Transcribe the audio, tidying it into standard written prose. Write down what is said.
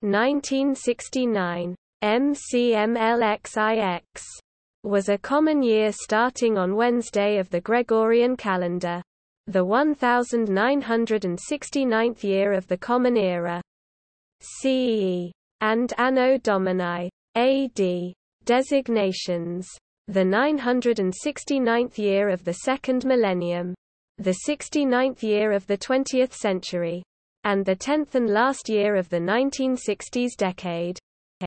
1969. MCMLXIX was a common year starting on Wednesday of the Gregorian calendar, the 1969th year of the Common Era, CE, and Anno Domini, AD, designations, the 969th year of the second millennium, the 69th year of the 20th century, and the 10th and last year of the 1960s decade.